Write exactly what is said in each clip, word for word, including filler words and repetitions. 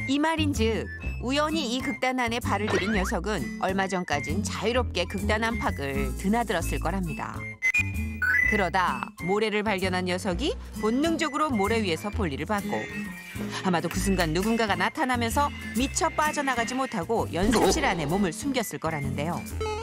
이 말인즉 우연히 이 극단 안에 발을 들인 녀석은 얼마 전까진 자유롭게 극단 안팎을 드나들었을 거랍니다. 그러다 모래를 발견한 녀석이 본능적으로 모래 위에서 볼일을 봤고 아마도 그 순간 누군가가 나타나면서 미처 빠져나가지 못하고 연습실 안에 몸을 숨겼을 거라는데요.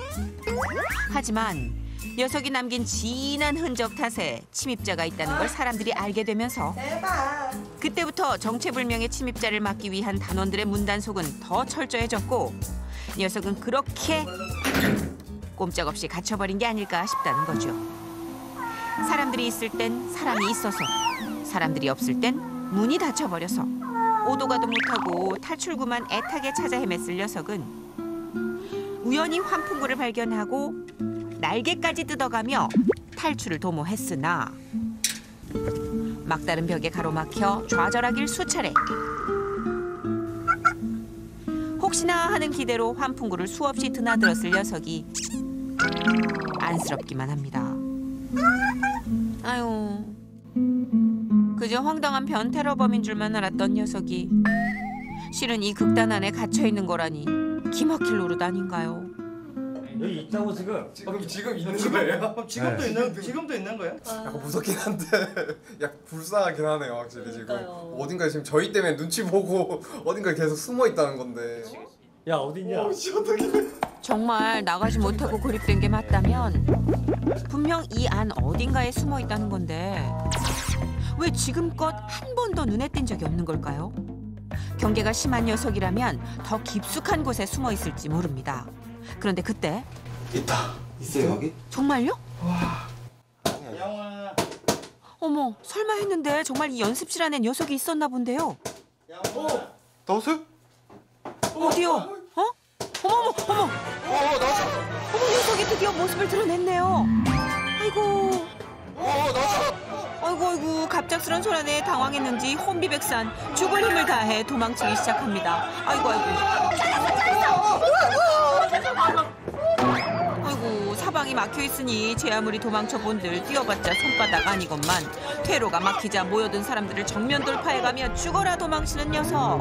하지만 녀석이 남긴 진한 흔적 탓에 침입자가 있다는 걸 사람들이 알게 되면서 그때부터 정체불명의 침입자를 막기 위한 단원들의 문단속은 더 철저해졌고 녀석은 그렇게 꼼짝없이 갇혀버린 게 아닐까 싶다는 거죠. 사람들이 있을 땐 사람이 있어서 사람들이 없을 땐 문이 닫혀버려서 오도 가도 못하고 탈출구만 애타게 찾아 헤맸을 녀석은 우연히 환풍구를 발견하고 날개까지 뜯어가며 탈출을 도모했으나 막다른 벽에 가로막혀 좌절하길 수차례. 혹시나 하는 기대로 환풍구를 수없이 드나들었을 녀석이 안쓰럽기만 합니다. 아유, 그저 황당한 변테러범인 줄만 알았던 녀석이 실은 이 극단 안에 갇혀있는 거라니 기막힐 노릇 아닌가요? 여기 있다고 지금? 지금 지금 있는 거예요? 지금도 네. 있는 지금도 있는 거예요? 약간 무섭긴 한데 약간 불쌍하긴 하네요 확실히. 그러니까요. 지금 어딘가에 지금 저희 때문에 눈치 보고 어딘가에 계속 숨어 있다는 건데. 야 어딨냐? 어, 씨, 어떡해. 정말 나가지 못하고 고립된 게 맞다면 분명 이 안 어딘가에 숨어 있다는 건데 왜 지금껏 한 번도 눈에 띈 적이 없는 걸까요? 경계가 심한 녀석이라면 더 깊숙한 곳에 숨어 있을지 모릅니다. 그런데 그때 있다. 있어요 여기? 정말요? 와. 영아. 어머, 설마 했는데 정말 이 연습실 안에 녀석이 있었나 본데요. 영아. 나왔어요? 어디요? 어? 어머 어머 어머. 어 나왔어. 어머, 녀석이 드디어 모습을 드러냈네요. 아이고. 어 나왔어. 아이고 아이고 갑작스런 소란에 당황했는지 혼비백산 죽을 힘을 다해 도망치기 시작합니다. 아이고 아이고. 아이고 사방이 막혀있으니 제 아무리 도망쳐본들 뛰어봤자 손바닥 아니건만 퇴로가 막히자 모여든 사람들을 정면 돌파해가며 죽어라 도망치는 녀석.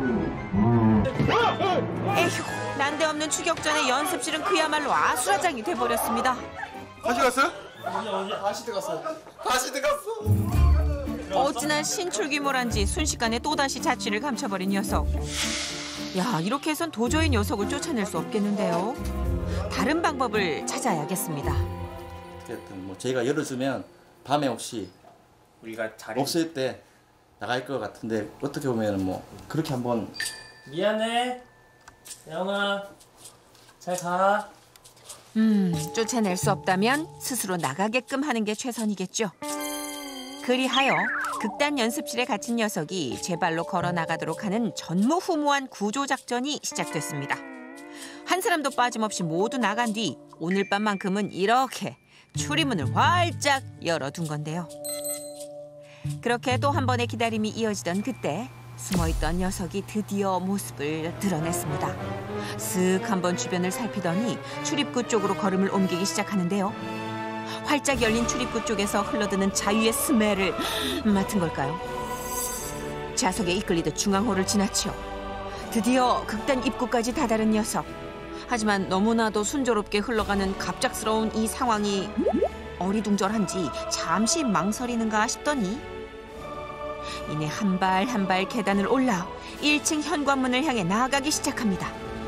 에휴, 난데없는 추격전의 연습실은 그야말로 아수라장이 돼버렸습니다. 다시 갔어요? 어디 어디? 다시 들어갔어. 다시 들어갔어. 어찌나 신출귀몰한지 순식간에 또다시 자취를 감춰버린 녀석. 야, 이렇게 해선 도저히 녀석을 쫓아낼 수 없겠는데요. 다른 방법을 찾아야겠습니다. 어쨌든 뭐 저희가 열어주면 밤에 혹시 우리가 자리 없을 때 나갈 것 같은데 어떻게 보면 뭐 그렇게 한번 미안해 영아 잘 가. 음, 쫓아낼 수 없다면 스스로 나가게끔 하는 게 최선이겠죠. 그리하여 극단 연습실에 갇힌 녀석이 제 발로 걸어 나가도록 하는 전무후무한 구조작전이 시작됐습니다. 한 사람도 빠짐없이 모두 나간 뒤 오늘 밤만큼은 이렇게 출입문을 활짝 열어둔 건데요. 그렇게 또 한 번의 기다림이 이어지던 그때 숨어있던 녀석이 드디어 모습을 드러냈습니다. 슥 한번 주변을 살피더니 출입구 쪽으로 걸음을 옮기기 시작하는데요. 활짝 열린 출입구 쪽에서 흘러드는 자유의 스멜을 맡은 걸까요? 자석에 이끌리듯 중앙홀을 지나치어 드디어 극단 입구까지 다다른 녀석. 하지만 너무나도 순조롭게 흘러가는 갑작스러운 이 상황이 어리둥절한지 잠시 망설이는가 싶더니 이내 한 발 한 발 계단을 올라 일 층 현관문을 향해 나아가기 시작합니다.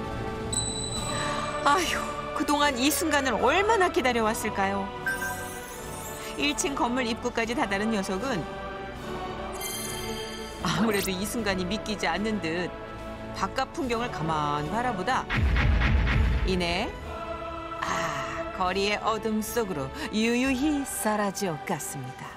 아휴, 그동안 이 순간을 얼마나 기다려왔을까요? 일 층 건물 입구까지 다다른 녀석은 아무래도 이 순간이 믿기지 않는 듯 바깥 풍경을 가만 바라보다 이내 아, 거리의 어둠 속으로 유유히 사라져 갔습니다.